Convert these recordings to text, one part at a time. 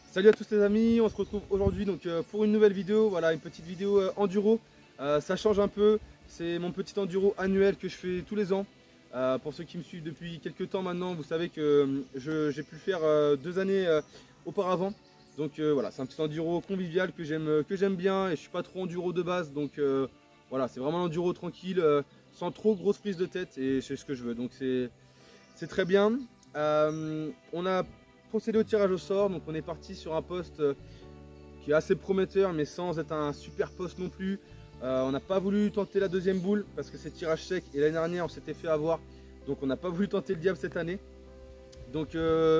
Salut à tous les amis, on se retrouve aujourd'hui pour une nouvelle vidéo, voilà une petite vidéo enduro. Ça change un peu, c'est mon petit enduro annuel que je fais tous les ans. Pour ceux qui me suivent depuis quelques temps maintenant, vous savez que j'ai pu le faire 2 années auparavant. Donc voilà, c'est un petit enduro convivial que j'aime bien et je suis pas trop enduro de base. Donc voilà, c'est vraiment l'enduro tranquille, sans trop grosse prise de tête et c'est ce que je veux. Donc c'est très bien. On a procédé au tirage au sort, donc on est parti sur un poste qui est assez prometteur mais sans être un super poste non plus. On n'a pas voulu tenter la deuxième boule parce que c'est tirage sec et l'année dernière on s'était fait avoir, donc on n'a pas voulu tenter le diable cette année. Donc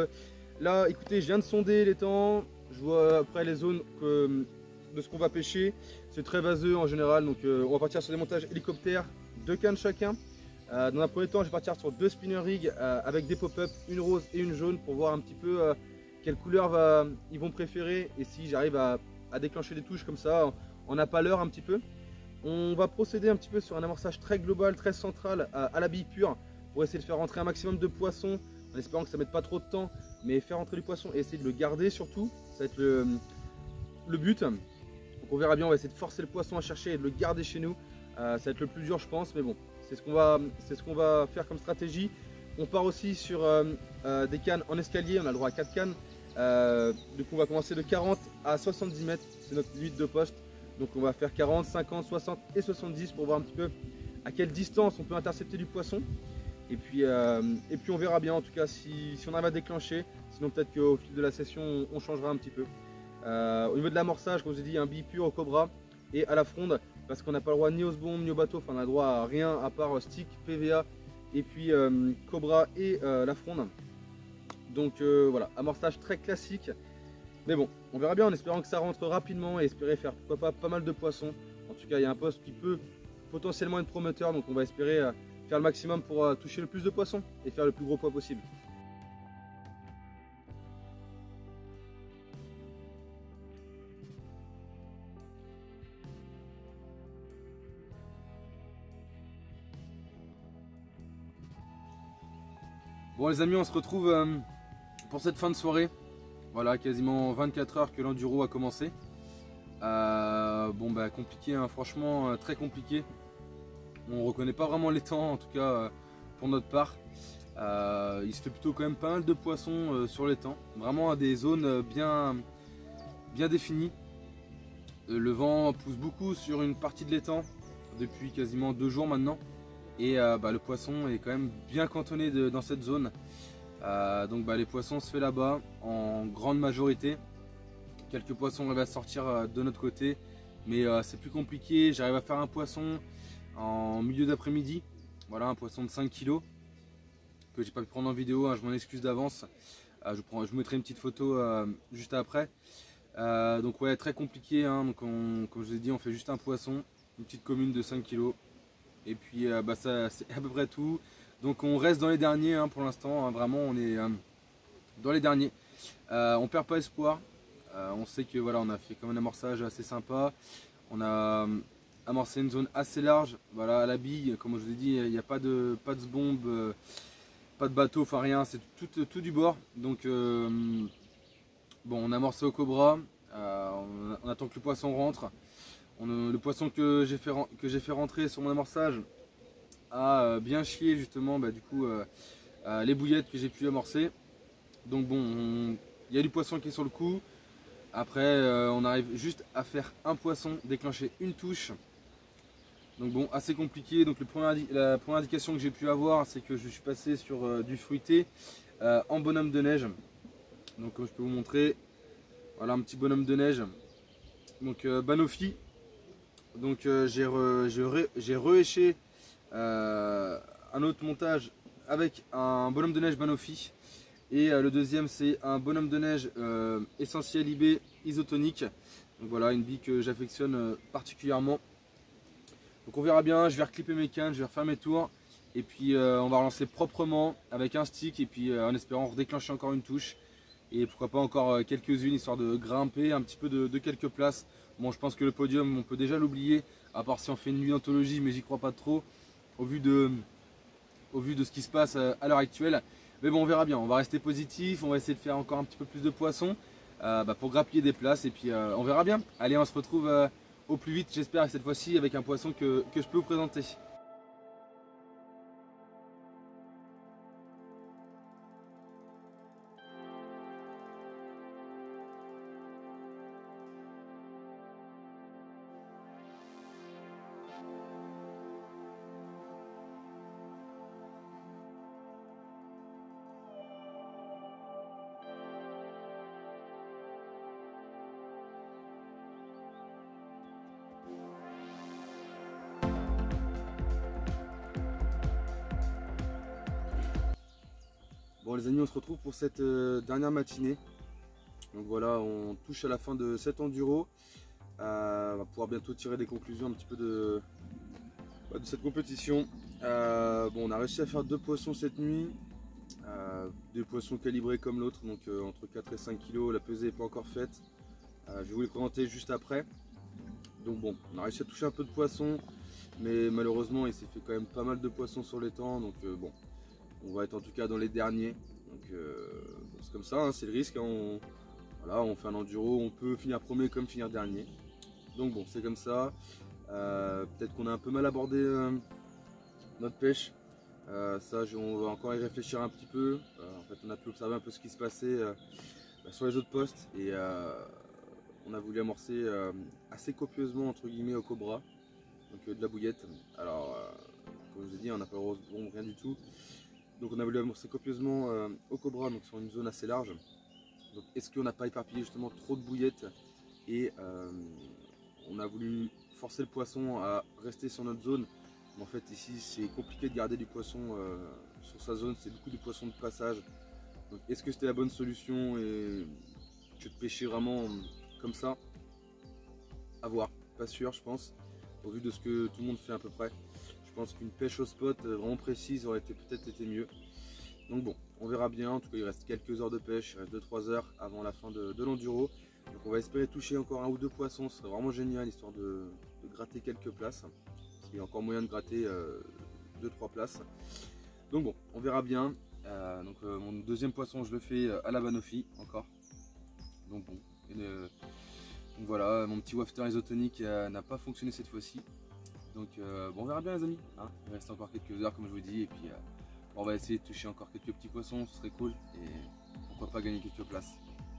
là écoutez, je viens de sonder les temps, je vois après les zones de ce qu'on va pêcher, c'est très vaseux en général, donc on va partir sur des montages hélicoptères, 2 cannes chacun. Dans un premier temps, je vais partir sur 2 spinner rigs avec des pop-up, une rose et une jaune pour voir un petit peu quelle couleur ils vont préférer et si j'arrive à déclencher des touches comme ça en appaleur un petit peu. On va procéder un petit peu sur un amorçage très global, très central à la bille pure pour essayer de faire rentrer un maximum de poissons en espérant que ça ne mette pas trop de temps, mais faire rentrer du poisson et essayer de le garder surtout, ça va être le but. Donc on verra bien, on va essayer de forcer le poisson à chercher et de le garder chez nous. Ça va être le plus dur je pense, mais bon. C'est ce qu'on va faire comme stratégie. On part aussi sur des cannes en escalier, on a le droit à 4 cannes. Du coup on va commencer de 40 à 70 mètres, c'est notre limite de poste. Donc on va faire 40, 50, 60 et 70 pour voir un petit peu à quelle distance on peut intercepter du poisson. Et puis on verra bien en tout cas si on arrive à déclencher. Sinon peut-être qu'au fil de la session on changera un petit peu. Au niveau de l'amorçage, comme je vous ai dit, un bille pur au cobra et à la fronde. Parce qu'on n'a pas le droit ni aux bombes ni au bateau, enfin on a le droit à rien à part stick, PVA et puis Cobra et la fronde. Donc voilà, amorçage très classique. Mais bon, on verra bien en espérant que ça rentre rapidement et espérer faire pourquoi pas mal de poissons. En tout cas, il y a un poste qui peut potentiellement être prometteur, donc on va espérer faire le maximum pour toucher le plus de poissons et faire le plus gros poids possible. Bon les amis, on se retrouve pour cette fin de soirée. Voilà, quasiment 24 heures que l'enduro a commencé. Bon bah compliqué, hein, franchement très compliqué. On reconnaît pas vraiment les temps, en tout cas pour notre part. Il se fait plutôt quand même pas mal de poissons sur les temps. Vraiment à des zones bien définies. Le vent pousse beaucoup sur une partie de l'étang depuis quasiment 2 jours maintenant. Et le poisson est quand même bien cantonné dans cette zone. Donc les poissons se fait là-bas en grande majorité. Quelques poissons arrivent à sortir de notre côté, mais c'est plus compliqué. J'arrive à faire un poisson en milieu d'après-midi. Voilà, un poisson de 5 kg que j'ai pas pu prendre en vidéo, hein, je m'en excuse d'avance. Je vous mettrai une petite photo juste après. Donc ouais, très compliqué, hein. Donc comme je vous ai dit, on fait juste un poisson, une petite commune de 5 kg. Et puis ça c'est à peu près tout. Donc on reste dans les derniers, hein, pour l'instant, hein, vraiment on est dans les derniers. On perd pas espoir. On sait que voilà, on a fait comme un amorçage assez sympa. On a amorcé une zone assez large, voilà, à la bille, comme je vous ai dit, il n'y a pas de bombe, pas de bateau, enfin rien, c'est tout du bord. Donc bon, on a amorcé au cobra, on attend que le poisson rentre. Le poisson que j'ai fait rentrer sur mon amorçage a bien chié justement du coup les bouillettes que j'ai pu amorcer. Donc bon, il y a du poisson qui est sur le coup. Après on arrive juste à faire un poisson, déclencher une touche. Donc bon, assez compliqué. Donc la première indication que j'ai pu avoir, c'est que je suis passé sur du fruité en bonhomme de neige. Donc comme je peux vous montrer, voilà un petit bonhomme de neige. Donc Banofi. Donc j'ai rehéché un autre montage avec un bonhomme de neige Banofi. Et le deuxième c'est un bonhomme de neige essentiel IB isotonique. Donc voilà, une bille que j'affectionne particulièrement. Donc on verra bien, je vais reclipper mes cannes, je vais refaire mes tours. Et puis on va relancer proprement avec un stick et puis en espérant redéclencher encore une touche. Et pourquoi pas encore quelques-unes histoire de grimper un petit peu de quelques places. Bon, je pense que le podium on peut déjà l'oublier, à part si on fait une nuit d'anthologie, mais j'y crois pas trop au vu de ce qui se passe à l'heure actuelle. Mais bon, on verra bien, on va rester positif, on va essayer de faire encore un petit peu plus de poissons. pour grappiller des places et puis on verra bien. Allez, on se retrouve au plus vite, j'espère, cette fois-ci avec un poisson que je peux vous présenter. Bon les amis, on se retrouve pour cette dernière matinée. Donc voilà, on touche à la fin de cet enduro. On va pouvoir bientôt tirer des conclusions un petit peu de cette compétition. Bon, on a réussi à faire 2 poissons cette nuit. Des poissons calibrés comme l'autre, donc entre 4 et 5 kg. La pesée n'est pas encore faite. Je vais vous les présenter juste après. Donc bon, on a réussi à toucher un peu de poissons, mais malheureusement il s'est fait quand même pas mal de poissons sur les temps. Donc bon, on va être en tout cas dans les derniers. Donc bon, c'est comme ça, hein, c'est le risque. Hein, voilà, on fait un enduro, on peut finir premier comme finir dernier. Donc bon, c'est comme ça. Peut-être qu'on a un peu mal abordé notre pêche. Ça, on va encore y réfléchir un petit peu. En fait, on a pu observer un peu ce qui se passait sur les autres postes et on a voulu amorcer assez copieusement entre guillemets au cobra, donc de la bouillette. Alors, comme je vous ai dit, on n'a pas rien du tout. Donc on a voulu amorcer copieusement au cobra, donc sur une zone assez large. Donc est-ce qu'on n'a pas éparpillé justement trop de bouillettes et on a voulu forcer le poisson à rester sur notre zone. Mais en fait ici c'est compliqué de garder du poisson sur sa zone, c'est beaucoup de poissons de passage. Donc est-ce que c'était la bonne solution et que de pêcher vraiment comme ça? À voir, pas sûr je pense, au vu de ce que tout le monde fait à peu près. Je pense qu'une pêche au spot vraiment précise aurait peut-être été mieux. Donc bon, on verra bien. En tout cas, il reste quelques heures de pêche, il reste 2-3 heures avant la fin de l'enduro. Donc on va espérer toucher encore 1 ou 2 poissons, ce serait vraiment génial, histoire de gratter quelques places. Parce qu'il y a encore moyen de gratter 2-3 places. Donc bon, on verra bien. Mon deuxième poisson, je le fais à la banoffee encore. Donc bon, donc voilà, mon petit wafter isotonique n'a pas fonctionné cette fois-ci. Donc bon, on verra bien les amis, hein. Il reste encore quelques heures comme je vous dis et puis on va essayer de toucher encore quelques petits poissons, ce serait cool et pourquoi pas gagner quelques places.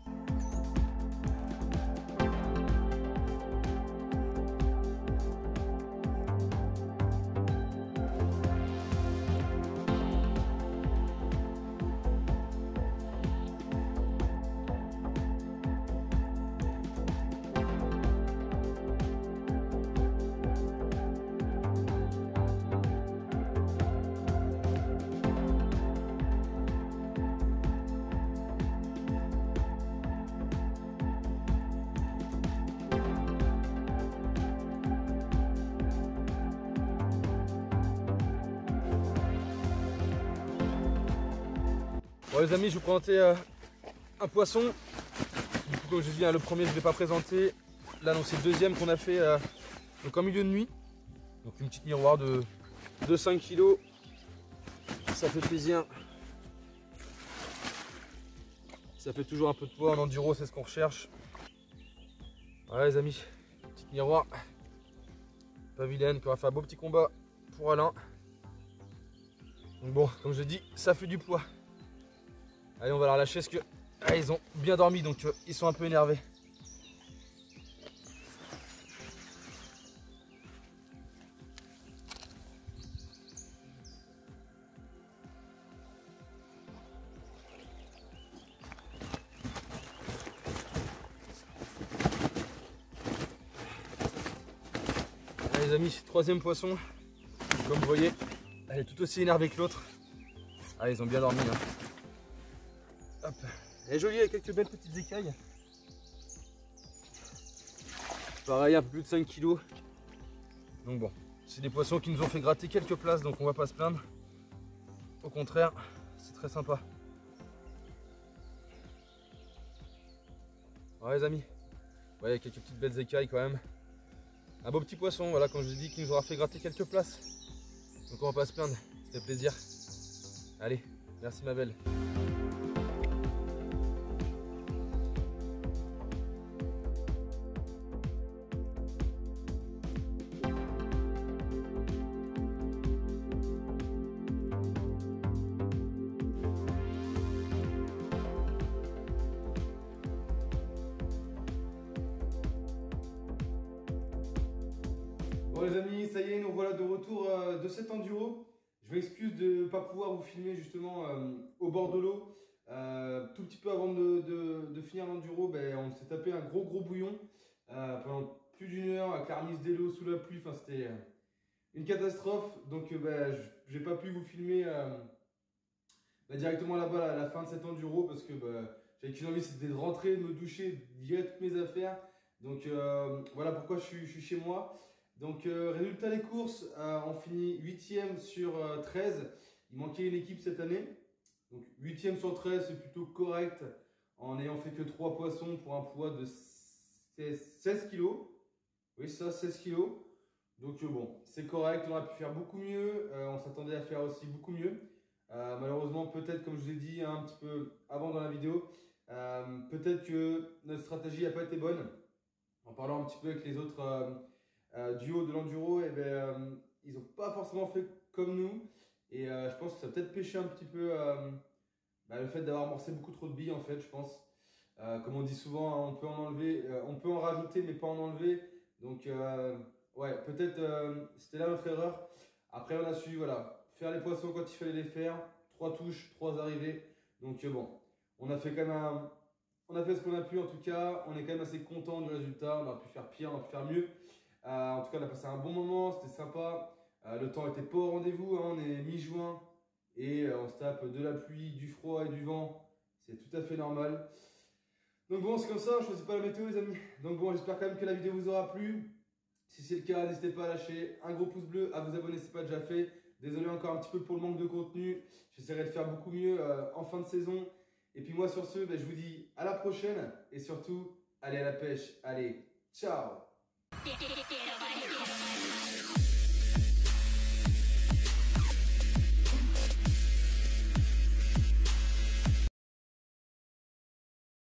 Bon les amis, je vous présentais un poisson. Du coup, comme je dis, le premier je ne l'ai pas présenté. Là c'est le deuxième qu'on a fait donc en milieu de nuit. Donc une petite miroir de 5 kg. Ça fait plaisir. Ça fait toujours un peu de poids en enduro, c'est ce qu'on recherche. Voilà les amis, petite miroir. Pas vilaine, qui aura fait un beau petit combat pour Alain. Donc bon, comme je dis, ça fait du poids. Allez, on va la relâcher parce que ils ont bien dormi, donc ils sont un peu énervés. Allez les amis, troisième poisson. Comme vous voyez, elle est tout aussi énervée que l'autre. Ah, ils ont bien dormi. Hein. Hop. Elle est jolie avec quelques belles petites écailles. Pareil, un peu plus de 5 kg. Donc bon, c'est des poissons qui nous ont fait gratter quelques places, donc on va pas se plaindre. Au contraire, c'est très sympa. Ouais les amis, vous voyez quelques petites belles écailles quand même. Un beau petit poisson, voilà, comme je vous ai dit, qui nous aura fait gratter quelques places. Donc on va pas se plaindre, c'était plaisir. Allez, merci ma belle. Bon les amis, ça y est, nous voilà de retour de cet enduro. Je m'excuse de ne pas pouvoir vous filmer justement au bord de l'eau. Tout petit peu avant de finir l'enduro, ben, on s'est tapé un gros bouillon pendant plus d'une heure avec la remise des lots sous la pluie. Enfin, c'était une catastrophe. Donc ben, j'ai pas pu vous filmer directement là-bas à la fin de cet enduro parce que j'avais qu'une envie, c'était de rentrer, de me doucher, de virer toutes mes affaires. Donc voilà pourquoi je suis chez moi. Donc résultat des courses, on finit 8e sur 13. Il manquait une équipe cette année. Donc 8e sur 13, c'est plutôt correct en n'ayant fait que 3 poissons pour un poids de 16 kg. Oui, ça, 16 kg. Donc bon, c'est correct, on aurait pu faire beaucoup mieux. On s'attendait à faire aussi beaucoup mieux. Malheureusement, peut-être, comme je vous ai dit un petit peu avant dans la vidéo, peut-être que notre stratégie n'a pas été bonne. En parlant un petit peu avec les autres duos de l'enduro, eh ben, ils n'ont pas forcément fait comme nous. Et je pense que ça a peut-être pêché un petit peu le fait d'avoir amorcé beaucoup trop de billes en fait, je pense. Comme on dit souvent, hein, on peut en enlever, on peut en rajouter mais pas en enlever. Donc ouais, peut-être c'était là notre erreur. Après on a su voilà, faire les poissons quand il fallait les faire. 3 touches, 3 arrivées. Donc bon, on a fait quand même on a fait ce qu'on a pu en tout cas. On est quand même assez content du résultat. On aurait pu faire pire, on aurait pu faire mieux. En tout cas, on a passé un bon moment, c'était sympa. Le temps était pas au rendez-vous, hein, on est mi-juin et on se tape de la pluie, du froid et du vent. C'est tout à fait normal. Donc bon, c'est comme ça, je choisis pas la météo les amis. Donc bon, j'espère quand même que la vidéo vous aura plu. Si c'est le cas, n'hésitez pas à lâcher un gros pouce bleu, à vous abonner si ce n'est pas déjà fait. Désolé encore un petit peu pour le manque de contenu. J'essaierai de faire beaucoup mieux en fin de saison. Et puis moi sur ce, je vous dis à la prochaine. Et surtout, allez à la pêche. Allez, ciao!